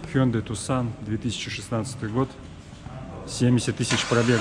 Hyundai Tucson, 2016 год, 70 тысяч пробега.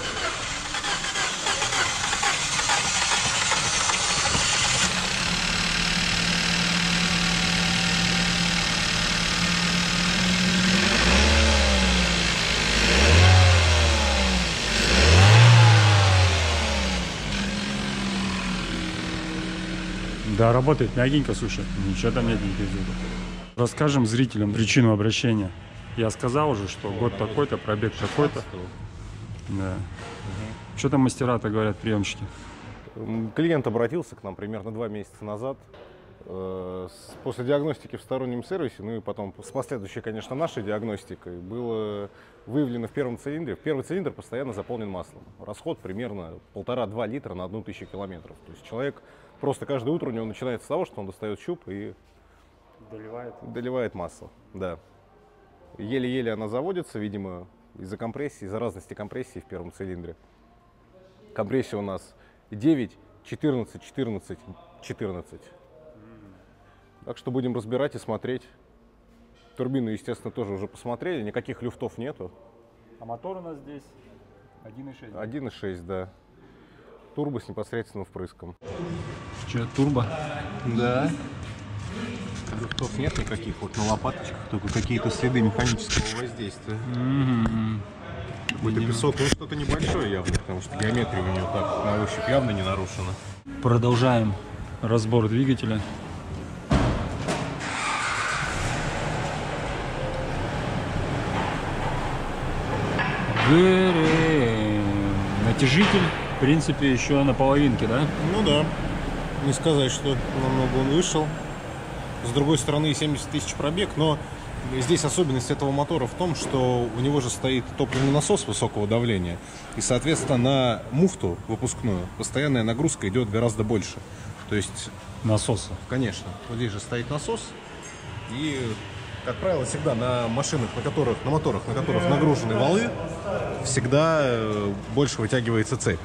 Да, работает мягенько, слушай, ничего там нет никаких звуков. Расскажем зрителям причину обращения. Я сказал уже, что год такой-то, пробег такой-то. Да. Что там мастера-то говорят, приемщики? Клиент обратился к нам примерно 2 месяца назад. После диагностики в стороннем сервисе, ну и потом с последующей, конечно, нашей диагностикой, было выявлено в первом цилиндре. Первый цилиндр постоянно заполнен маслом. Расход примерно 1,5-2 литра на 1000 километров. То есть человек просто каждое утро у него начинается с того, что он достает щуп и доливает масло. Да. Еле-еле она заводится, видимо, из-за компрессии, из-за разности компрессии в первом цилиндре. Компрессия у нас 9, 14, 14, 14. Так что будем разбирать и смотреть. Турбину, естественно, тоже уже посмотрели, никаких люфтов нету. А мотор у нас здесь 1.6. 1.6, да. Турбо с непосредственным впрыском. Что, турбо? Да. Люфтов нет никаких, вот на лопаточках только какие-то следы механического воздействия. Какой-то песок, ну что-то небольшое явно, потому что геометрия у него так на ощупь явно не нарушена. Продолжаем разбор двигателя. Натяжитель, в принципе, еще на половинке, да? Ну да. Не сказать, что намного он вышел. С другой стороны, 70 тысяч пробег, но здесь особенность этого мотора в том, что у него же стоит топливный насос высокого давления. И, соответственно, на муфту выпускную постоянная нагрузка идет гораздо больше. То есть Насоса. Конечно. Вот здесь же стоит насос. И, как правило, всегда на машинах, на моторах, на которых нагружены валы, всегда больше вытягивается цепь.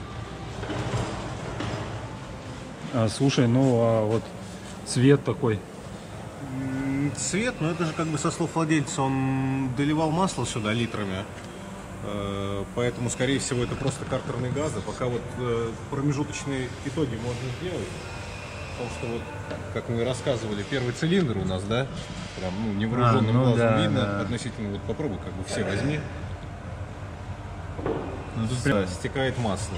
Слушай, ну а вот цвет такой. Цвет, ну это же как бы со слов владельца, он доливал масло сюда литрами. Поэтому, скорее всего, это просто картерные газы. Пока вот промежуточные итоги можно сделать. Потому что вот, как мы и рассказывали, первый цилиндр у нас, да, прям, ну, невооруженным глазом да, видно, да. относительно, вот попробуй, как бы все возьми. Ну, тут Все, стекает масло.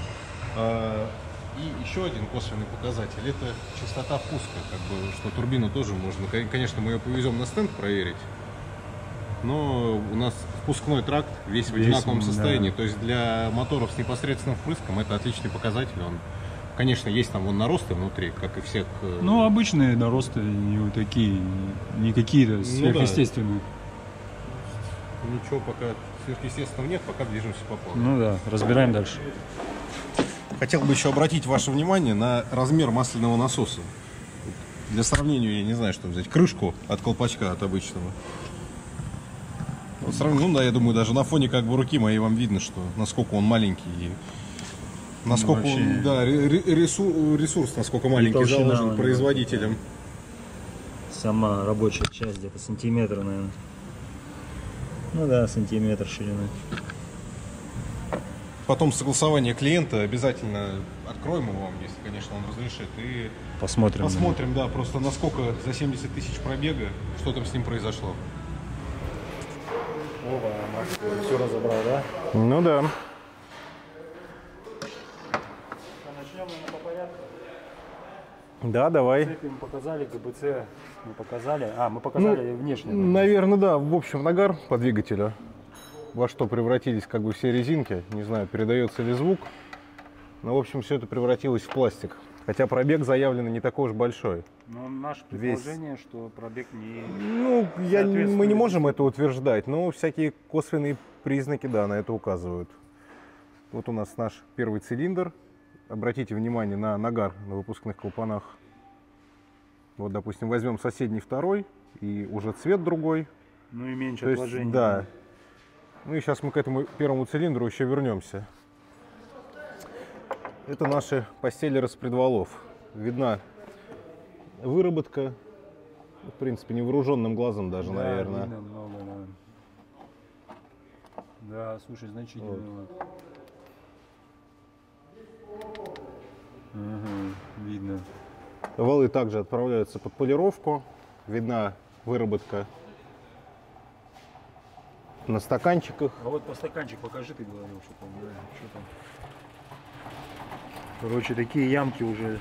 И еще один косвенный показатель – это частота впуска, как бы, что турбину тоже можно, конечно, мы ее повезем на стенд проверить, но у нас впускной тракт весь в одинаковом состоянии, да. то есть для моторов с непосредственным впрыском это отличный показатель. Он, конечно, есть там вон наросты внутри, как и всех. Ну, обычные наросты, не вот такие, не какие-то сверхъестественные. Ну, да. Ничего пока сверхъестественного нет, пока движемся по полу. Ну да, разбираем дальше. Хотел бы еще обратить ваше внимание на размер масляного насоса. Для сравнения, я не знаю, что взять. Крышку от колпачка, от обычного. Вот ну да, я думаю, даже на фоне как бы руки моей вам видно, что насколько он маленький. И насколько ну, вообще... он, да, ресурс насколько маленький заложен производителем. Сама рабочая часть где-то сантиметр, наверное. Ну да, сантиметр ширины. Потом согласование клиента обязательно откроем его вам, если, конечно, он разрешит. И посмотрим, да, просто насколько за 70 тысяч пробега, что там с ним произошло. Опа, все разобрал, да? Ну да. Начнем по порядку. Да, давай. Цепи мы показали, ГБЦ мы показали. Мы показали внешне. Наверное, да. В общем, нагар по двигателю. Во что превратились как бы все резинки. Не знаю, передается ли звук. Но, в общем, все это превратилось в пластик. Хотя пробег заявлен не такой уж большой. Но наше предположение, что пробег не... Ну, мы не можем это утверждать, но всякие косвенные признаки, да, на это указывают. Вот у нас наш первый цилиндр. Обратите внимание на нагар на выпускных клапанах. Вот, допустим, возьмем соседний второй, и уже цвет другой. Ну и меньше отложений. Да. Ну и сейчас мы к этому первому цилиндру еще вернемся. Это наши постели распредвалов. Видна выработка, в принципе, невооруженным глазом даже, да, наверное. Видно много, да. Да, слушай, значительно. Вот. Ага, видно. Валы также отправляются под полировку. Видна выработка на стаканчиках. А вот по стаканчик покажи, ты говорил, что там, да, что там. Короче, такие ямки уже.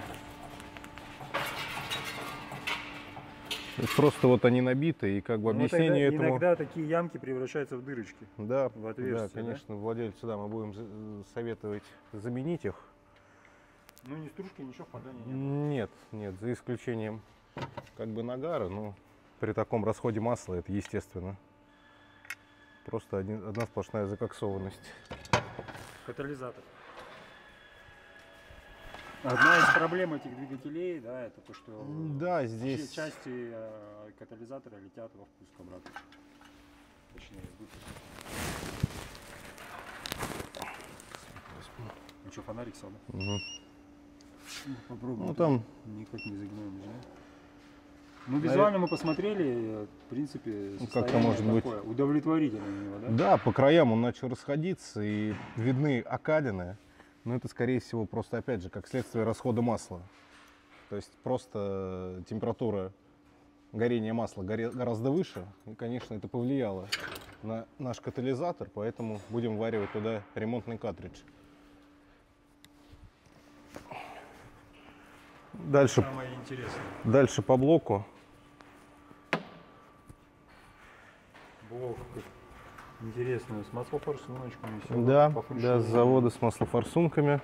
Просто вот они набиты, и как бы объяснение этому... Иногда такие ямки превращаются в дырочки. Да, в отверстие, да, конечно, владельцу, да, мы будем советовать заменить их. Ну, ни стружки, ничего, впадания нет. Нет, за исключением как бы нагара, но при таком расходе масла это естественно. Просто одна сплошная закоксованность. Катализатор. Одна из проблем этих двигателей, да, это то, что да, здесь части катализатора летят во впуск обратно. Точнее, ну что, фонарик сел, да? Угу. Попробуем. Ну там никак не загнем, да? Ну, визуально мы посмотрели, в принципе, как-то может быть такое, удовлетворительное у него, да? Да, по краям он начал расходиться, и видны окалины. Но это, скорее всего, просто, опять же, как следствие расхода масла. То есть просто температура горения масла гораздо выше. И, конечно, это повлияло на наш катализатор, поэтому будем варивать туда ремонтный картридж. Дальше по блоку. Блок интересный, с маслофорсуночками. Да, да, с завода с маслофорсунками.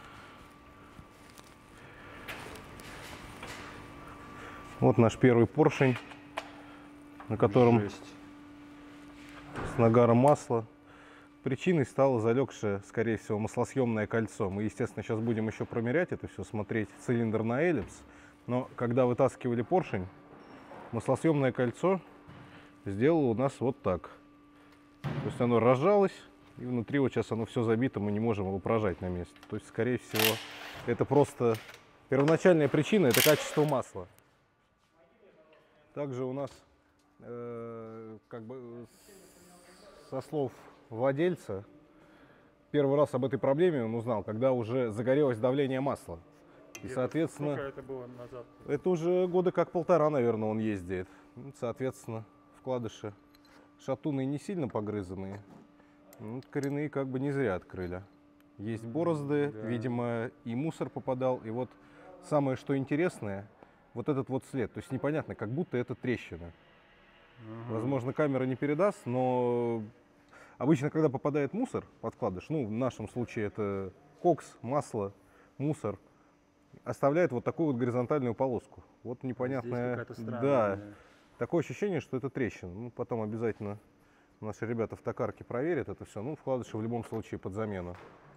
Вот наш первый поршень, на котором с нагаром масла. Причиной стало залегшее, скорее всего, маслосъемное кольцо. Мы, естественно, сейчас будем еще промерять это все, смотреть цилиндр на эллипс. Но когда вытаскивали поршень, маслосъемное кольцо сделало у нас вот так. То есть оно разжалось, и внутри вот сейчас оно все забито, мы не можем его прожать на месте. То есть, скорее всего, это просто первоначальная причина, это качество масла. Также у нас, как бы, со слов владельца, первый раз об этой проблеме он узнал, когда уже загорелось давление масла. И, соответственно, сколько это было назад? Это уже года как 1,5, наверное, он ездит. Соответственно, вкладыши шатуны не сильно погрызанные. Ну, коренные как бы не зря открыли. Есть борозды, да. Видимо, и мусор попадал. И вот самое, что интересное, вот этот вот след. То есть непонятно, как будто это трещина. Возможно, камера не передаст, но обычно, когда попадает мусор под вкладыш, ну, в нашем случае это кокс, масло, мусор, оставляет вот такую вот горизонтальную полоску. Вот непонятная, да, такое ощущение, что это трещина. Ну, потом обязательно наши ребята в токарке проверят это все. Ну, вкладыши в любом случае под замену.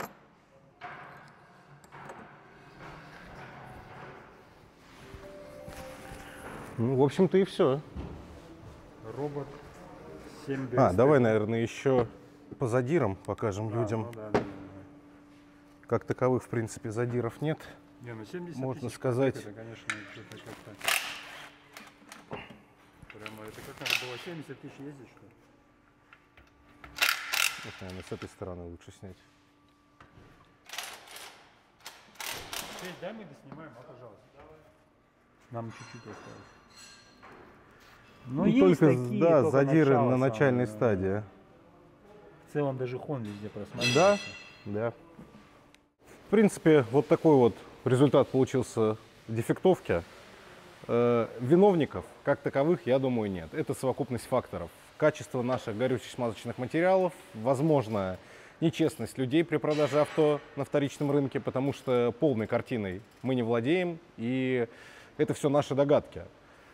Ну, в общем-то и все. Робот 7 давай, наверное, еще по задирам покажем людям. Ну, да. Как таковых, в принципе, задиров нет. Не, ну 70 можно тысяч сказать. Это, конечно, это как-то... Прямо, это как надо было 70 тысяч ездить, что ли? Вот, наверное, с этой стороны лучше снять. Дай мы доснимаем, пожалуйста. Нам чуть-чуть осталось. Ну, только, такие, да, только задиры на начальной стадии. В целом даже хон везде просматривается. Да, да. В принципе, вот такой вот результат получился в дефектовке. Виновников, как таковых, я думаю, нет. Это совокупность факторов. Качество наших горючих смазочных материалов, возможно, нечестность людей при продаже авто на вторичном рынке, потому что полной картиной мы не владеем, и это все наши догадки.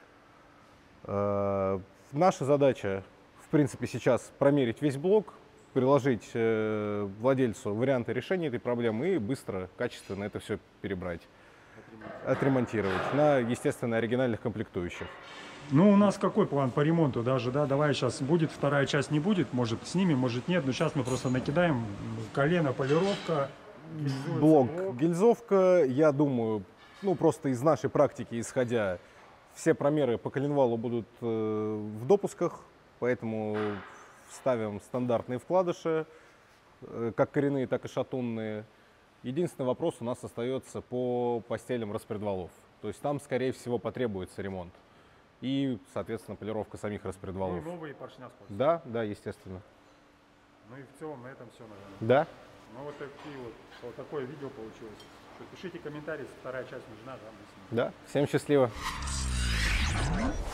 Наша задача, в принципе, сейчас промерить весь блок, приложить владельцу варианты решения этой проблемы и быстро, качественно это все перебрать, отремонтировать на, естественно, оригинальных комплектующих. Ну, у нас какой план по ремонту даже, да? Давай сейчас будет, вторая часть не будет, может снимем, может нет, но сейчас мы просто накидаем колено, полировка, блок. Гильзовка, я думаю, ну просто из нашей практики исходя, все промеры по коленвалу будут в допусках, поэтому вставим стандартные вкладыши, как коренные, так и шатунные. Единственный вопрос у нас остается по постелям распредвалов. То есть там, скорее всего, потребуется ремонт. И, соответственно, полировка самих распредвалов. Ну и новые поршня спасибо. Да, да, естественно. Ну и в целом на этом все, наверное. Да. Ну вот такие вот такое видео получилось. Пишите комментарии, вторая часть нужна, да? Да, всем счастливо.